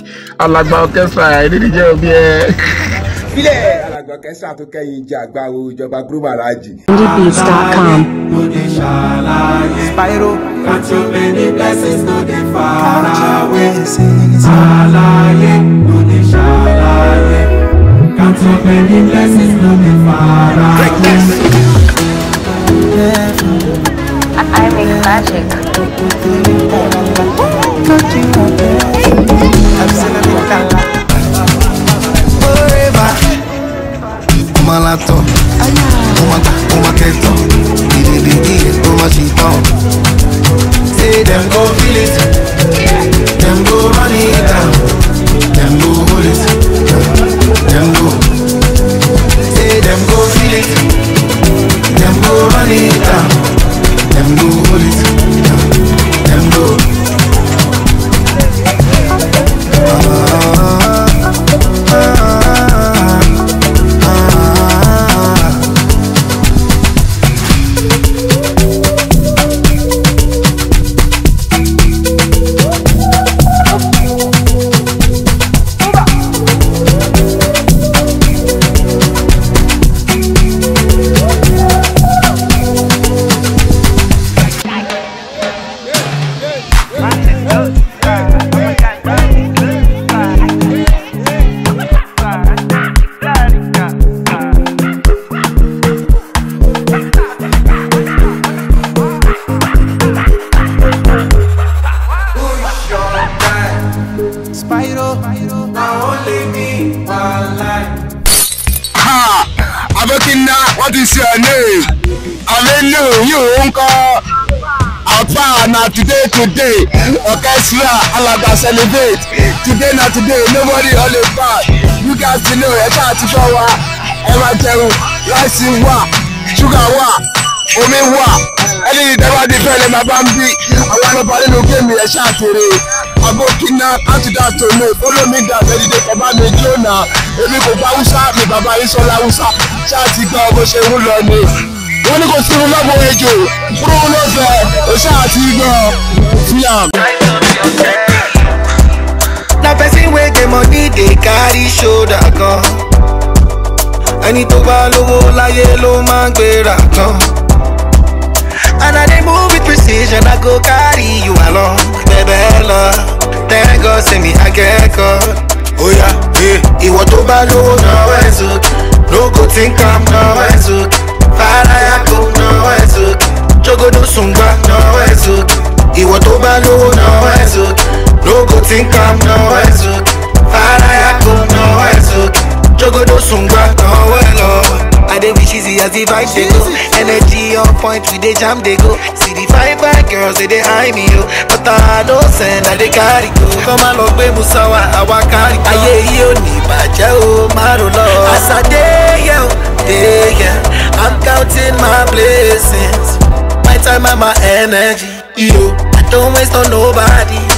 alàgbà orchestra ìdílé jẹ́ omi ẹ̀. Ilé alàgbà orchestra tó kẹ́yìn jẹ́ àgbáwo ìjọba Grumaraji. Indiebeats.com. Spyro. Got so many blessings, no they far away. Shalaye, no they shalaye. Got so many blessings, no they far away. I make magic. Forever. Malato. Umaketo. Say them go feel it. Them go run it down. Them go hold it. Them go. Say them go feel it. Them go run it down. Them go hold it. Them go. What is your name? I know you uncle. Now today, orchestra, Alaga celebrate. Today, nobody all about. You guys to know, I try to go wa, Emma Teru, rice wa, sugar wa, omi wa. Any never depend on my bambi. I want to party no game me a shot today. I'm working now, after that to know. Follow me down, ready to come back to Jonah. Every go Bausa, me Baba is all Lausa. Chatty go, go say who learn me. When you go see the love of you, Bruno Fair, Chatty go, Fiam. Now person wey get money, they carry shoulder gun. Ẹni tó bá lówó láyé ló máa ń gbéra kan. And I dey move with precision, I go carry you along. Baby love, thank God say me I get caught. Oh yeah, yeah. Ìwọ tó bá lówó náà ẹ̀ sókè. No go think I'm náà ẹ̀ sókè. Farayako náà ẹ̀ sókè. Jogodo sungba náà ẹ̀ sókè. Ìwọ tó bá lówó náà ẹ̀ sókè. No go think I'm náà ẹ̀ sókè. Farayako náà ẹ̀ sókè. Jogodo sungba náà ẹ̀ lọ. I dey wish easy as the vibe they go. Energy on point, we dey jam they go. See the fine girls they eye me yo, but I no send I dey carry go. Come on, love me musawa, awa carry go. Aye yo ni baja o maro lo. As I dey yeah, I'm counting my blessings. My time and my energy, yo. I don't waste on nobody.